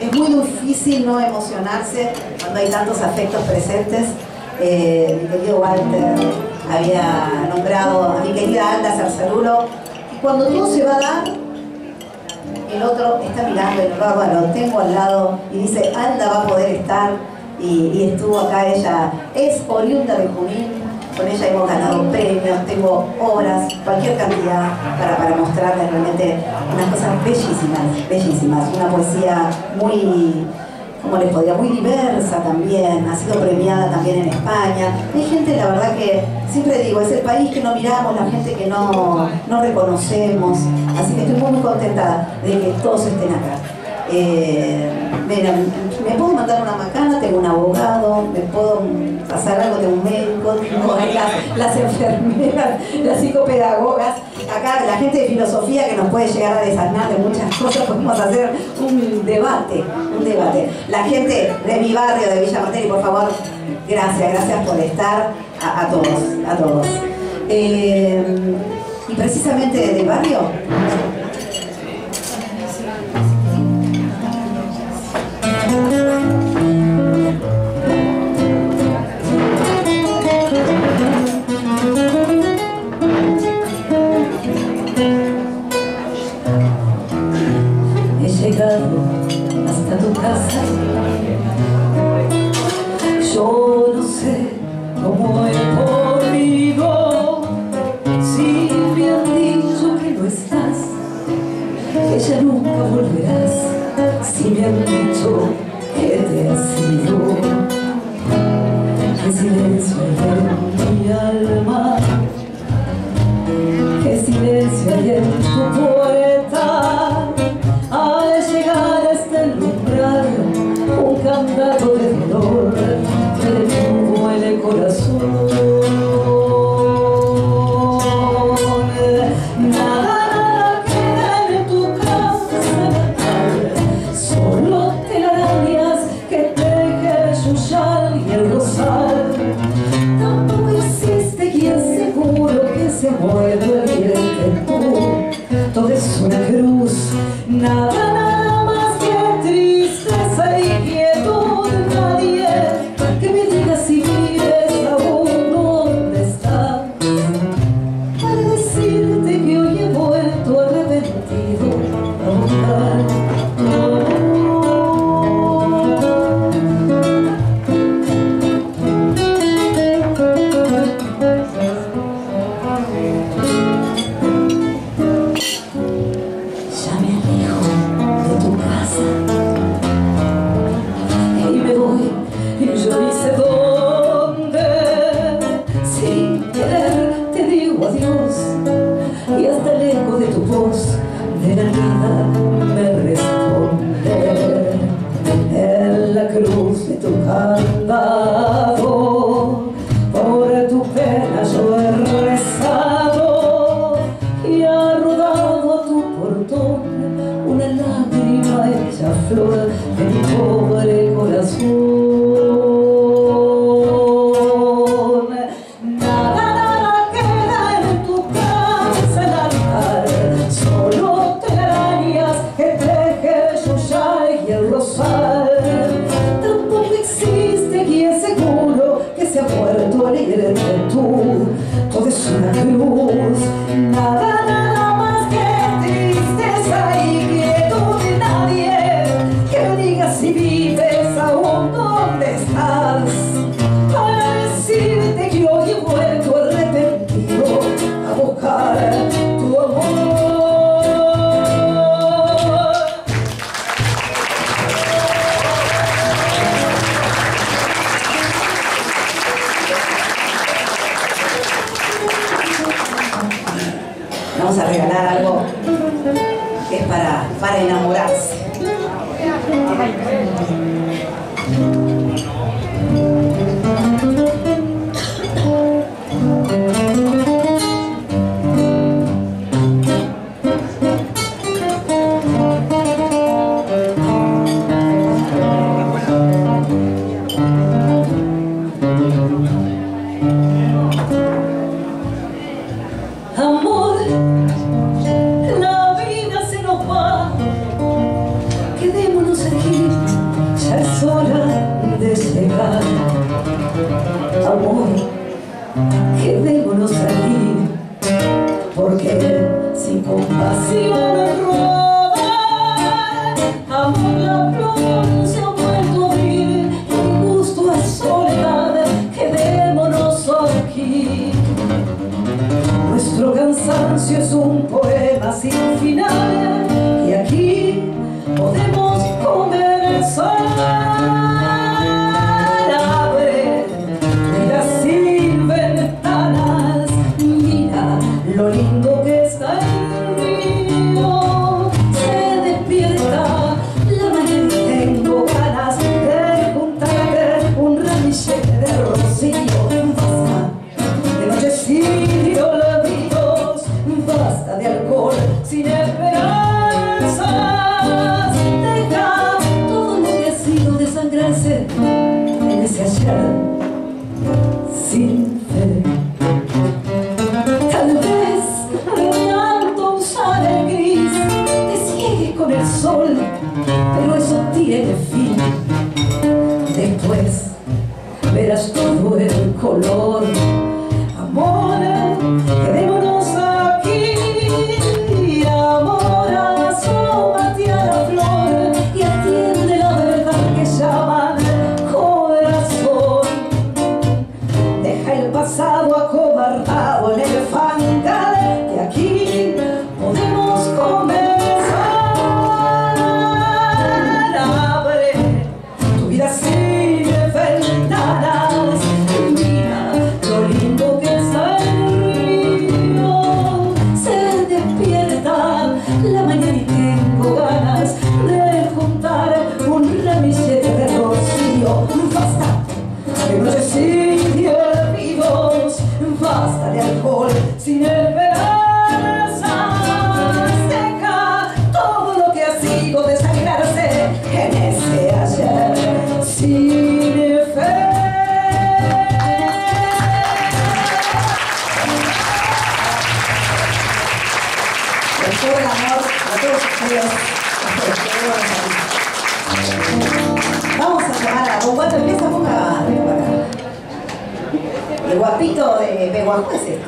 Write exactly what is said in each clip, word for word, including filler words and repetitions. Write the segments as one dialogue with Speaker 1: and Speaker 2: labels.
Speaker 1: es muy difícil no emocionarse cuando hay tantos afectos presentes. Eh, mi querido Walter había nombrado a mi querida Alda Cercerulo, y cuando todo se va a dar, el otro está mirando el barba, lo tengo al lado y dice, Alda va a poder estar, y, y estuvo acá. Ella es oriunda de Junín, con ella hemos ganado premios, tengo obras, cualquier cantidad para, para mostrarles realmente unas cosas bellísimas, bellísimas, una poesía muy, como les podría, muy diversa también, ha sido premiada también en España. Hay gente, la verdad que, siempre digo, es el país que no miramos, la gente que no, no reconocemos, así que estoy muy, muy contenta de que todos estén acá. Eh, miren, me puedo mandar una macana, tengo un abogado, me puedo pasar algo, tengo un médico, tengo las, las enfermeras, las psicopedagogas, acá la gente de filosofía que nos puede llegar a desasnar de muchas cosas, podemos hacer un debate, un debate. La gente de mi barrio, de Villa Martelli, por favor, gracias, gracias por estar, a, a todos, a todos. Eh, y precisamente del barrio,
Speaker 2: hasta tu casa. Yo no sé cómo he podido, si me han dicho que no estás, que ya nunca volverás, si me han dicho que te has ido. Qué silencio hay en mi alma, qué silencio hay en tu puerta. Al llegar a este umbral, un candado de dolor me detuvo en el corazón. Nada, nada queda en tu casa natal, solo telarañas que teje el yuyal y el rosal. Tampoco existe quien seguro que se mueva y el tú. Todo es una cruz. Nada, nada más que tristeza y quietud. Nadie que me diga si vives aún dónde estás, para decirte que hoy he vuelto arrepentido a buscar tu amor. Ya me alejo de tu casa y me voy, y yo ni sé dónde. Sin querer te digo adiós, y hasta el eco de tu voz de la vida me responde. En la cruz de tu candado, por tu pena yo he rezado, y ha rodado a tu portón una lágrima hecha flor de mi pobre corazón. Nada, nada queda en tu casa natal, solo telarañas que teje el yuyal y el rosal. Tampoco existe quien seguro que se ha muerto alegre de tú. Todo es una cruz. Nada, nada más que tristeza y quietud. Nadie que me diga si vives aún dónde estás, para decirte que hoy he vuelto arrepentido a buscar tu amor.
Speaker 1: vamos a regalar algo que es para, para enamorarse.
Speaker 2: Amor, la vida se nos va, quedémonos aquí sin compasión robar. Amor, la flor se ha vuelto a abrir, un gusto a soledad, quedémonos aquí. Nuestro cansancio es un poema sin final, y aquí podemos conversar. Abre vida sin ventanas, mira lo lindo que está el río. Se despierta la mañana y tengo ganas de juntarte un ramillete de rocío. Basta de noches sin olvidos, basta de alcohol sin esperanzas. Deja todo lo que ha sido desangrarse en ese ayer sin fe. Tal vez de tanto usar el gris te ciegues con el sol, pero eso tiene fin. Después verás todo el color. Amor, quedémonos aquí. Amor, asómate a la flor y atiende la verdad que llaman corazón. Deja el pasado acobardado en el fangal, que aquí podemos conversar. Abre tu vida sin ventanas, mira lo lindo que está el río. Se despierta la mañana y tengo ganas de juntar un ramillete de rocío. Basta de noches sin olvidos, basta de alcohol sin esperanzas. Deja todo lo que ha sido desangrarse en ese ayer sin fe.
Speaker 1: Con todo el amor a todos ustedes. Vamos a llamar a... ¿Con cuánto empieza? Ponga, venga para acá. El guapito de Pehuajó es este.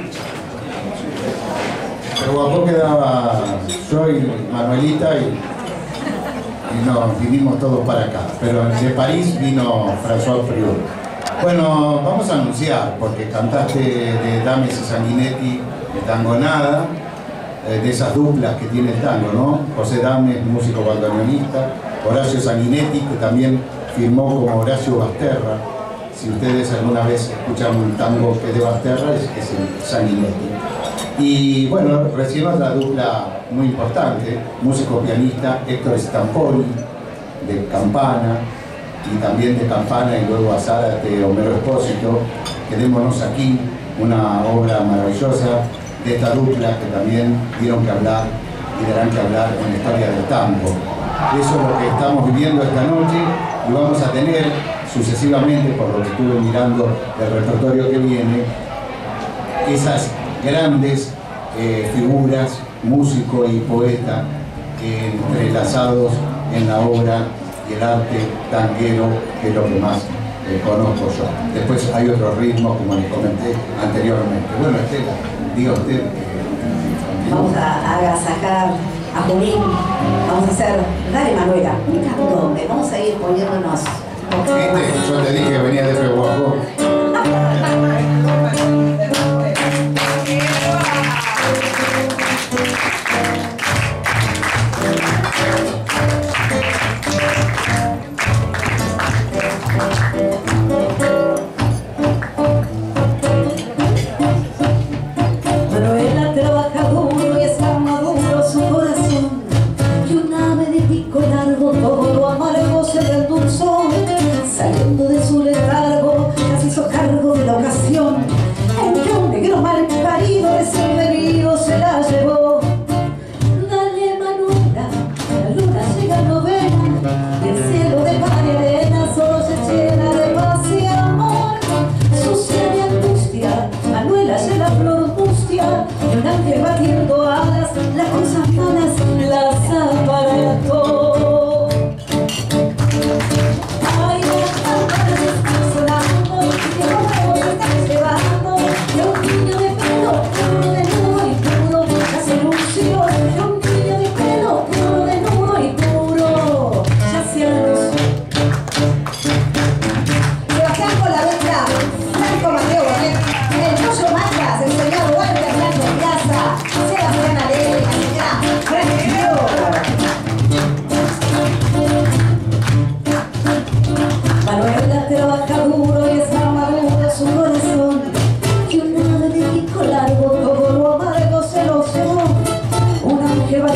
Speaker 3: El guapo quedaba yo y Manuelita y, y nos vinimos todos para acá. Pero de París vino François Friul. Bueno, vamos a anunciar, porque cantaste de Dames y Sanguinetti, de Tangonada, de esas duplas que tiene el tango, ¿no? José Dames, músico bandoneonista, Horacio Sanguinetti, que también firmó como Horacio Basterra. Si ustedes alguna vez escuchan un tango que es de Basterra, es, es el Sanguinetti. Y bueno, recién otra dupla muy importante, músico pianista Héctor Stamponi, de Campana, y también de Campana y luego a Zárate, Homero Expósito. Quedémonos aquí, una obra maravillosa de esta dupla que también dieron que hablar y darán que hablar en la historia del tango. Eso es lo que estamos viviendo esta noche y vamos a tener sucesivamente, por lo que estuve mirando el repertorio que viene, esas grandes eh, figuras, músico y poeta, eh, entrelazados en la obra y el arte tanguero, que es lo que más eh, conozco yo. Después hay otros ritmos, como les comenté anteriormente. Bueno, Estela, diga usted que...
Speaker 1: Vamos a agasajar a Junín. Vamos a hacer, dale Manuela, un candombe. Vamos a ir poniéndonos.
Speaker 3: ¿Viste? Yo te dije que venía de Pehuajó.
Speaker 2: Manuela trabaja duro y está maduro su corazón, y un ave de pico largo todo lo amargo se le endulzó, saliendo de su letargo casi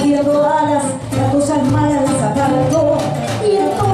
Speaker 1: tejiendo alas, las cosas malas las apartó y entonces